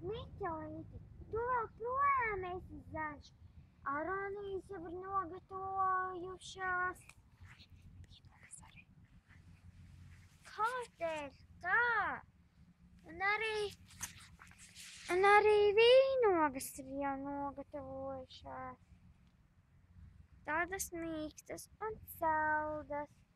Miķelīti, tu vēl projām esi zaļš. Aronijas jau ir nogatavojušās. Kādēļ tā? Un arī vīnogas ir jau nogatavojušās. Tādas mīkstas un saldas.